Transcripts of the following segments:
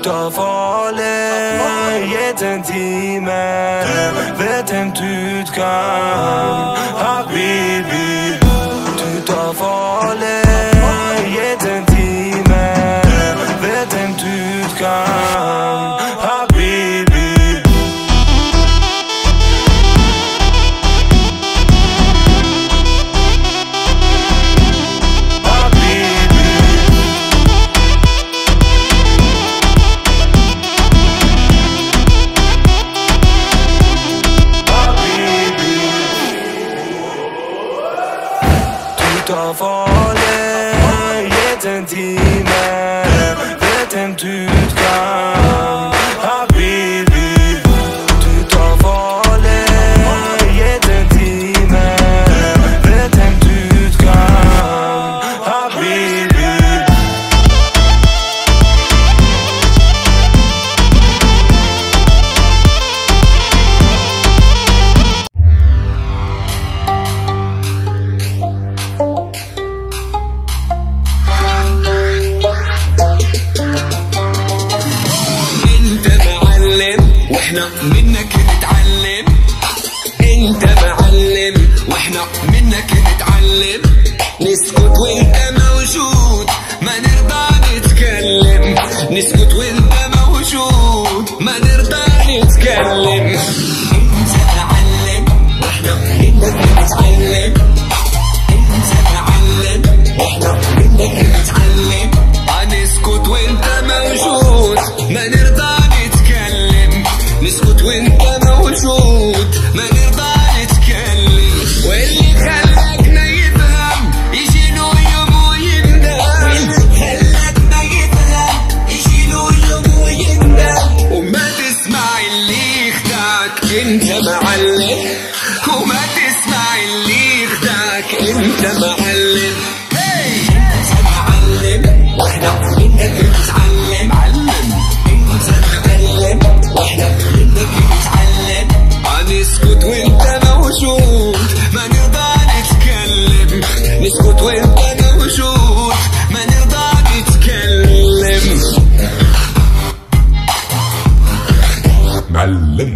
tar farlighet en time, vet en utgang, habibi. Du tar farlighet en time, vet en utgang, habibi. tar farlighet en time, vet en utgang, habibi. Du tar farlighet en time, vet en utgang, habibi. واحنا منك نتعلم، انت معلم واحنا منك نتعلم. نسكت وانت موجود ما نرضى نتكلم، نسكت وانت موجود ما نرضى نتكلم. انت معلم واحنا منك نتعلم، انت معلم واحنا منك نتعلم. نسكت وانت موجود ما نرضى نتكلم، نسكت وانت موجود ما نرضى نتكلم. واللي خلاكنا يفهم يجي له يوم ويندم، واللي خلاكنا يفهم يجي له يوم ويندم. وما تسمع اللي يخدعك انت معلم، وما تسمع اللي يخدعك انت معلم. انت معلم واحنا منك نتعلم، معلم انت معلم واحنا منك نتعلم. نسكت وانت موجود ما نرضى نتكلم، نسكت وانت موجود ما نرضى نتكلم. معلم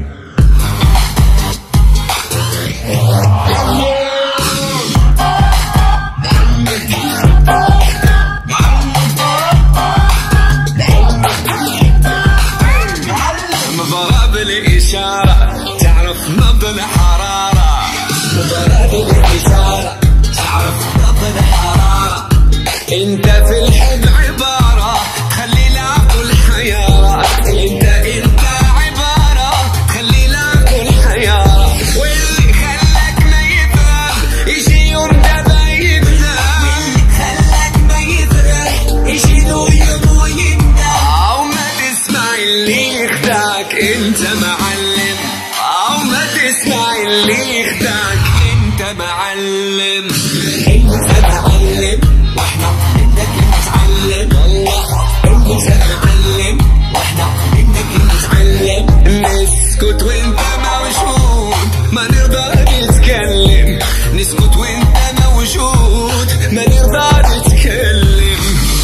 مضرب الإشارة تعرف نبض الحرارة، مضرب الإشارة تعرف نبض الحرارة. انت في الحب عبارة تخلي العقل حيارة، انت عبارة تخلي العقل حيارة. واللي خلاك ما يفهم يجي يوم دابا يفهم، واللي خلاك ما يفهم يجي له يوم ويندم. وما تسمع اللي يخدعك انت معلم، وما تسمع اللي يخدعك انت معلم. انت معلم واحنا منك نتعلم، والله انت معلم واحنا منك نتعلم. نسكت وانت موجود ما نرضى نتكلم، نسكت وانت موجود ما نرضى نتكلم.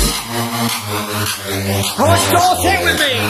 I want you to all sing with me.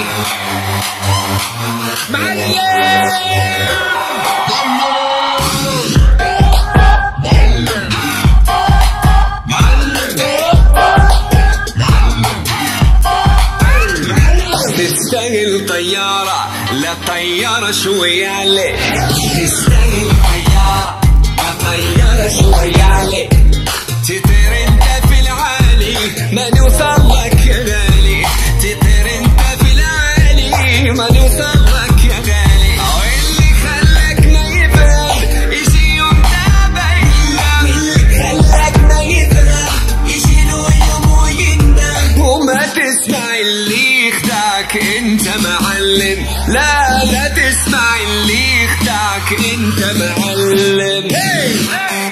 تستاهل طيارة لا طيارة شوية عليك، تستاهل طيارة لا طيارة شوية عليك. تطير انت في العالي ما نوصل لك يا غالي، تطير انت في العالي ما نوصل لك يا غالي. واللي خلاك ما يفهم يجي يوم دابا يندم، واللي خلاك ما يفهم يجي له يوم ويندم. وما تسمع اللي يخدعك انت معلم، لا تسمع اللي يخدعك انت معلم.